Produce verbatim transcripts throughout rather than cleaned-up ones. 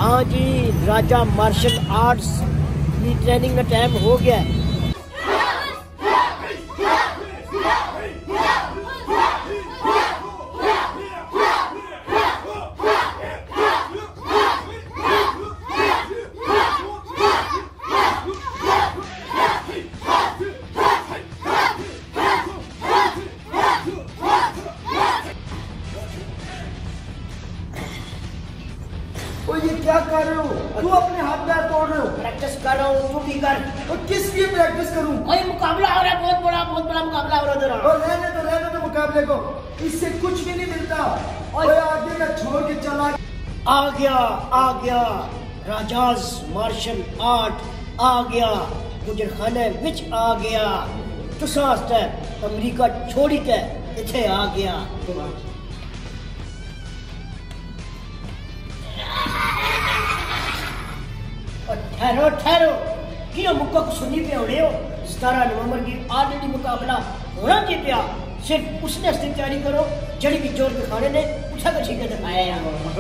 हाँ जी, Raja martial arts की ट्रेनिंग का टाइम हो गया है। ये क्या कर रहे हो? क्यों अपने हाथ पैर तोड़ रहे हो? प्रैक्टिस कर रहा हूँ, तू भी कर। और किस लिए प्रैक्टिस करूं? भाई मुकाबला हो रहा है, बहुत बड़ा बहुत बड़ा मुकाबला हो रहा है। और रहने तो रहने तो मुकाबले को, इससे कुछ भी नहीं मिलता। और आगे मैं छोड़ के चला आ गया आ गया राजाज मार्शल आर्ट आ गया, गुजरखाने विच आ गया। तुसा आस्ते अमरीका छोड़ी के इथे आ गया। ठहरो ठहरो, क्यों मुक्का को सुनी पे होने हो? सतारह नवंबर की ऑलरेडी मुकाबला होना जी पिया, सिर्फ उसने अस्तिक तैयारी करो। जड़ी भी जोर के खाने ने उठा कर ठीक है दिखाया।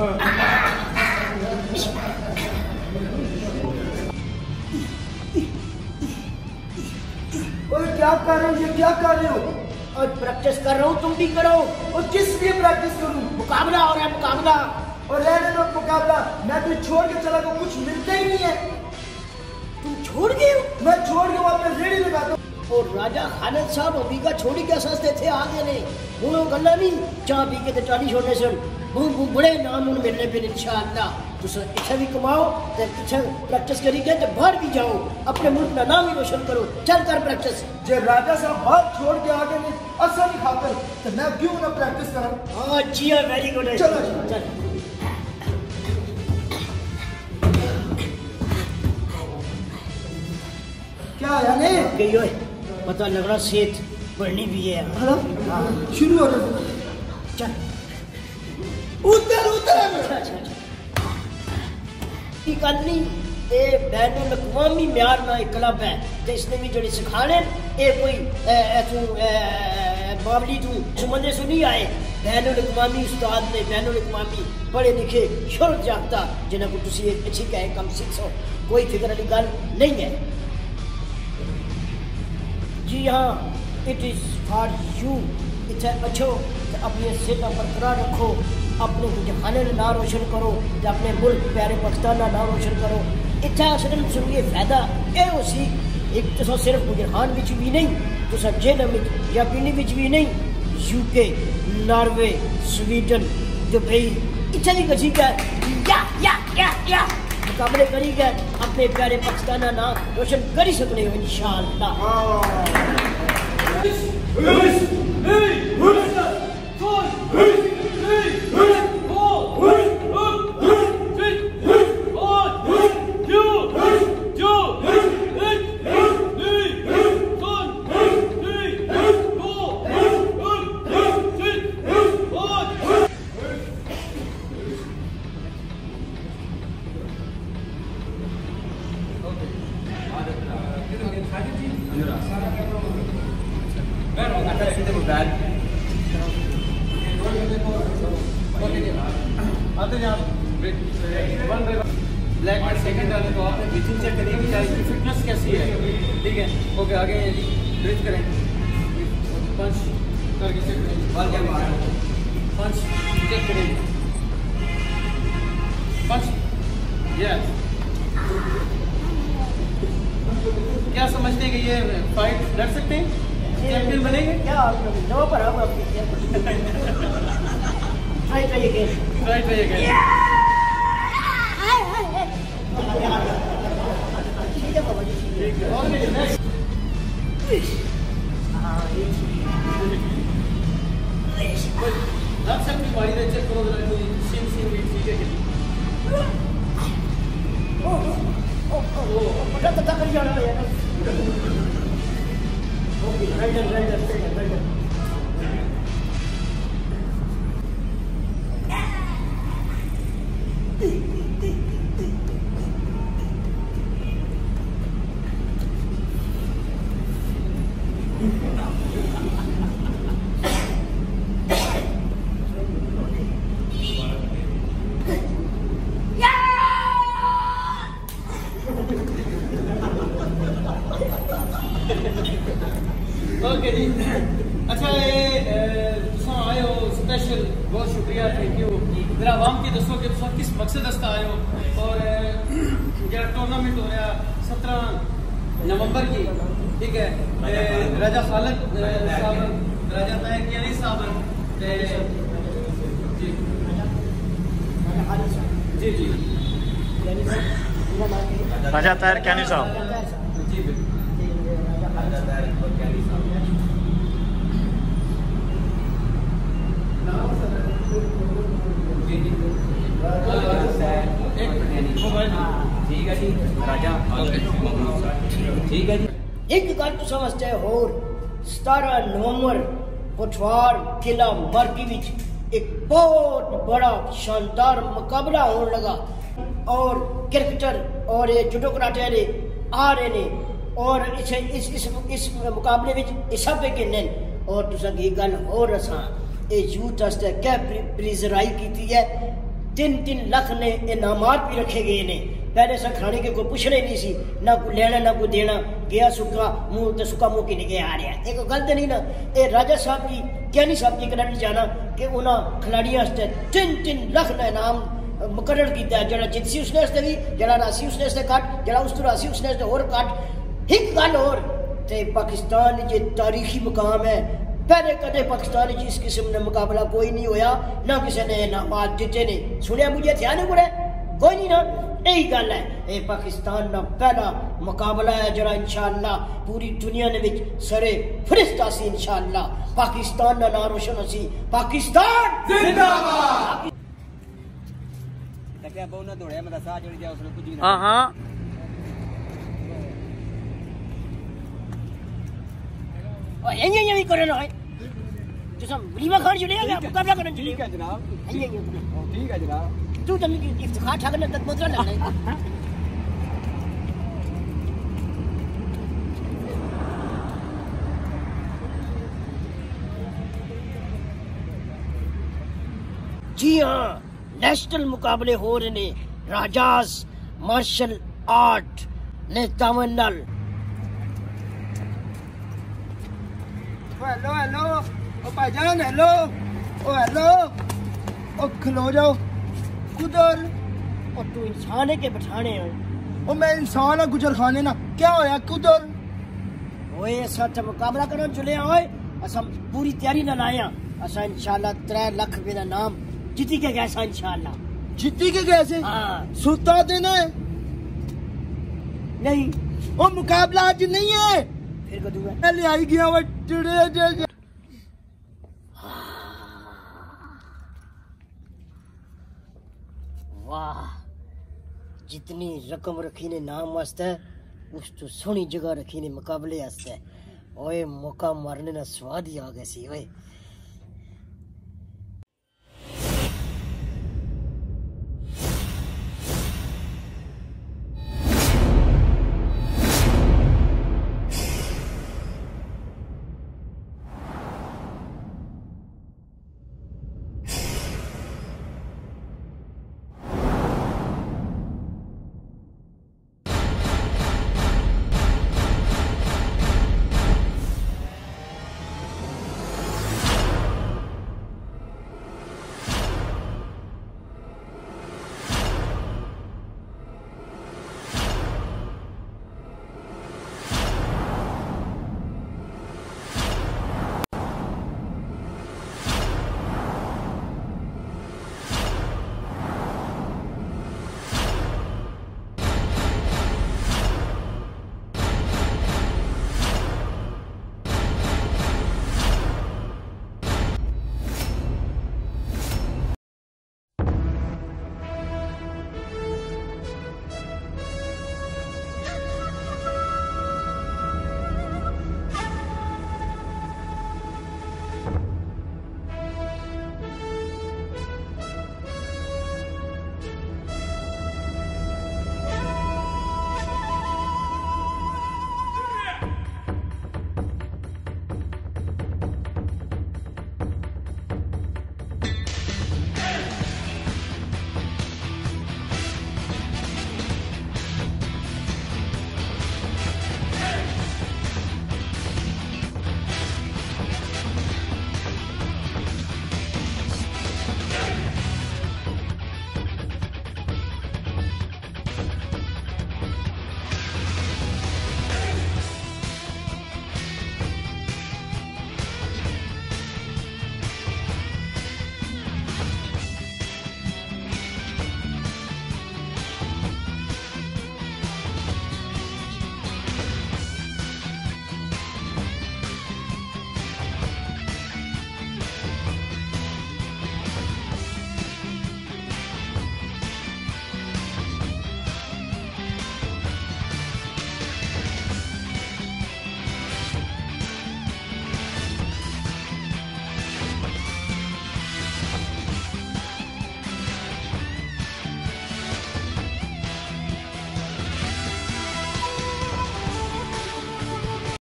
और क्या कर रहे हो? ये क्या कर रहे हो? और प्रैक्टिस कर रहा हूँ, तुम भी करो। और किस लिए प्रैक्टिस करूं? मुकाबला हो रहा है, मुकाबला। और रहने दो मुकाबला, मैं तो छोड़ के चला तो कुछ मिलता ही नहीं है। तुम छोड़ गए हो? मैं छोड़ के अपने रेडी लगा दो। और राजा खालिद साहब अमरीका छोड़ी के असते थे आगे ने वो गल्ला नहीं चाह पी के टाली छोड़ने से बहुत बड़े नाम उन मिलने पे इंशाअल्लाह। तुस इच्छा भी कमाओ तो इच्छा प्रैक्टिस करी गए तो बाहर भी जाओ, अपने मुल्क का नाम भी रोशन करो। चल कर प्रैक्टिस। जो राजा साहब बात छोड़ के आगे ने असर नहीं खाते तो मैं क्यों ना प्रैक्टिस करा? हाँ जी, वेरी गुड। चलो चल। क्या यानी गई हो पता लग रहा सेहत बढ़नी भी है। हाँ शुरू हो रहा। चल उधर उधर। अच्छा अच्छा की गल नहीं, ये बैनुल अक़वामी म्यार ना एक क्लब है तो इसने भी जड़ी सिखाने ये कोई तू बावली तू सुमंदे सु नहीं आए। बैनुल अक़वामी उस्ताद ने, बैनुल अक़वामी पढ़े लिखे शोहरत याफ्ता जिन्हें को तुसी अच्छी कहे कम सीखो, कोई फिक्र वाली गल नहीं है। जी हाँ, इट इज़ फॉर यू। इतना अच्छो तो अपनी सेहत बरकरार रखो, अपने गुजरखाने का नाम रोशन करो, अपने मुल्क प्यारे पाकिस्तान का नाम रोशन करो। इतना असल सुनिए फायदा यह हो सी एक तो सिर्फ गुजरखान विच भी नहीं, तो जेलम या पिंडी विच भी नहीं, यूके, नॉर्वे, स्वीडन, दुबई इतना भी कसी का या या या या मुकाबले करी गए, अपने प्यारे पाकिस्तान का नाम रोशन कर सकते हो इंशाअल्लाह। ब्लैक एंड सेकंड डालें तो आपने ब्रीथिंग चेक करिए कि इसकी फिटनेस कैसी है। ठीक है, ओके आगे ब्रीथ करें, पंच करके चेक करें, बाल क्या मार पंच चेक करें, पंच यस। क्या समझते हैं कि ये फाइट लड़ सकते हैं, चैंपियन बनेंगे? क्या नो पर हम आपकी ट्राई करिए ट्राई करिए चेक करो सेम सेम ठीक है। ओ ओ ओ पता पता कर जाना है यार। Okay right right right okay जी। अच्छा ये तुम आए हो स्पेशल, बहुत शुक्रिया, थैंक यू। मेरा आवाम की दसो कि तुम किस मकसद वास्ते आए हो और जो टूर्नामेंट हो रहा सत्रह नवंबर की, ठीक है, राजा खालिद साहब, राजा ताहिर कियानी साहब जी जी राजा ताहिर कियानी साहब जी राजा ताहिर कियानी साहब ठीक है जी राजा, ठीक है जी। एक गल तो समझते हो, सतारह नवंबर पठवार किला मरकी विच एक बहुत बड़ा शानदार मुकाबला होने लगा और क्रिकेटर और ये जुडो कराटे वाले आ रहे ने और इस इस इस, इस मुकाबले विच हिस्सा पे किन्ने और तुसा की गल और असा ये यूथ वास्ते क्या प्रिजराई की है। तीन तीन लाख ने इनामात भी रखे गए ने। पहले सखाने के कोई पूछना ही नहीं सी, ना कोई लेना ना कोई देना, गया सुखा मुंह तो सुखा मुंह की निके आ रहा है। एक गलत नहीं ना, ये राजा साहब की कियानी साहब की कदम जाना कि उन्होंने खिलाड़ियों वास्ते तीन तीन लाख का इनाम मुकर्रर किया। जरा जितसी उसने वास्ते भी, जरा राशि उसने वास्ते कट, जरा उस तो राशि उसने वास्ते और कट। एक गल और ते पाकिस्तान जो तारीखी मुकाम है, पहले कदे पाकिस्तान इस किस्म ने मुकाबला कोई नहीं होया, ना किसी ने इनामात दिते ने। सुनिया मुझे ध्यान को कोई नहीं ना, यही गल है। ये पाकिस्तान का पहला मुकाबला है जरा इंशाअल्लाह पूरी दुनिया ने विच सरे फरिश्ता सी। इंशाअल्लाह पाकिस्तान का नाम रोशन होसी। पाकिस्तान जिंदाबाद। तकिया बहु ना दौड़े, मैं साह चढ़ी जाए उसने कुछ भी ना। हाँ हाँ और यही यही करना है जो सब वलीमा खान चले गया मुकाबला करने चले। ठीक है जनाब, यही यही ठीक है जनाब। तू तो मेरी इफ्तिखार ठाकने तक मुद्रा लगना है। जी हाँ, नेशनल मुकाबले हो रहे ने राजाज मार्शल आर्ट ने तावन नाल। हेलो हेलो ओ भाईजान, हेलो ओ हेलो ओ खलो जाओ कुदर। और तू इंसान है के बिठाने हो? ओ मैं इंसान है गुजर खाने ना, क्या होया कुदर? ओए असा तो मुकाबला करने चले ओए, असा पूरी तैयारी ना लाया। असा इंशाल्लाह त्रै लाख रुपए का नाम जीती के गए सा इंशाल्लाह। जीती के कैसे? हाँ सुता देना है नहीं, ओ मुकाबला आज नहीं है, फिर कदू है मैं ले आई गया वो टिड़े। वाह, जितनी रकम रखी ने नाम वास्ते उस तो सोनी जगह रखी ने मुकाबले वास्ते। ओए मौका मारने ना स्वाद ही आ गया सी। ओए